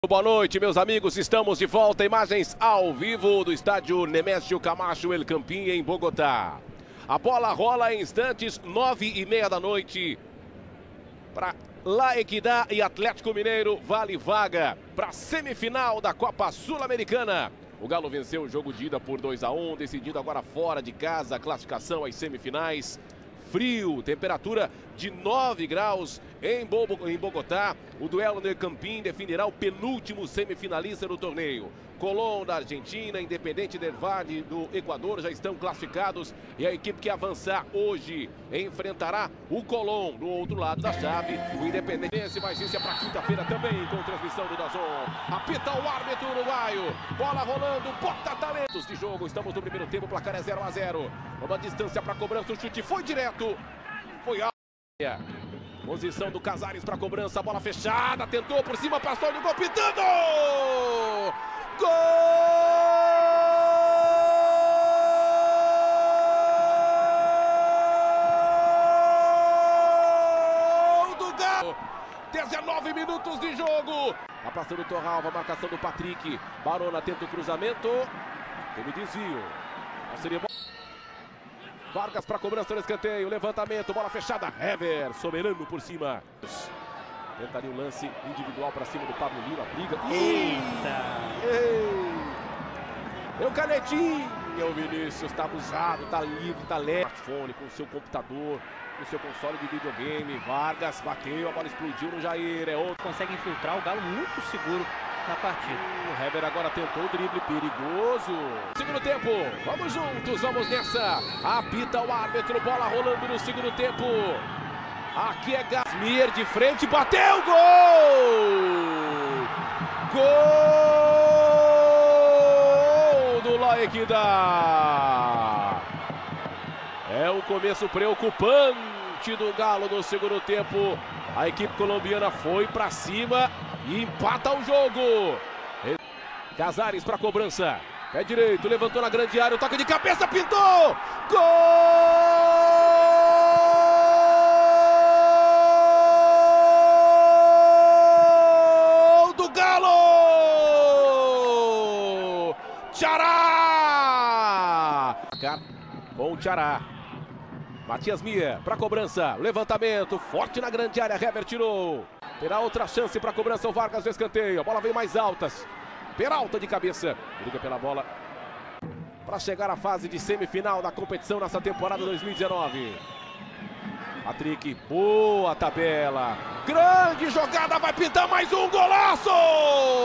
Boa noite, meus amigos. Estamos de volta. Imagens ao vivo do estádio Nemésio Camacho El Campín, em Bogotá. A bola rola em instantes, 9h30 da noite. Para La Equidad e Atlético Mineiro, vale vaga para a semifinal da Copa Sul-Americana. O Galo venceu o jogo de ida por 2-1, decidido agora fora de casa, a classificação às semifinais. Frio, temperatura de 9 graus em Bogotá. O duelo no Campín definirá o penúltimo semifinalista do torneio. Colón da Argentina, Independente del Valle do Equador já estão classificados. E a equipe que avançar hoje enfrentará o Colón do outro lado da chave. O Independente, mas isso é para quinta-feira também, com transmissão do DAZN. Apita o árbitro uruguaio. Bola rolando, bota talentos de jogo. Estamos no primeiro tempo, o placar é 0-0. Uma distância para cobrança, o chute foi direto. Foi alto. Posição do Casares para cobrança, bola fechada, tentou por cima, passou no gol, pitando! Gol do Galo! 19 minutos de jogo. A passada do Torralva, marcação do Patrick. Barona tenta o cruzamento. Teve desvio. Seria bom. Vargas para cobrança no escanteio, levantamento, bola fechada, Hever, soberano por cima. Tentaria o lance individual para cima do Pablo Lima, briga. Eita! É o canetinho, o Vinícius, tá abusado, tá livre, tá leve. Smartphone com o seu computador, com o seu console de videogame. Vargas bateu, a bola explodiu no Jair, é outro. Consegue infiltrar o Galo muito seguro na partida. O Hever agora tentou o drible perigoso. Segundo tempo, vamos juntos, vamos nessa. Apita o árbitro, bola rolando no segundo tempo. Aqui é Gasmier de frente, bateu, gol! Gol do La Equidad. É o começo preocupante do Galo no segundo tempo. A equipe colombiana foi para cima e empata o jogo. Casares para cobrança. Pé direito, levantou na grande área, o toque de cabeça, pintou! Gol do Galo! Tchará! Bom Tchará. Matias Mia para cobrança, levantamento, forte na grande área, Hever tirou. Terá outra chance para cobrança, o Vargas no escanteio, a bola vem mais altas. Peralta de cabeça, briga pela bola para chegar à fase de semifinal da competição nessa temporada 2019. Patrick, boa tabela, grande jogada, vai pintar mais um golaço!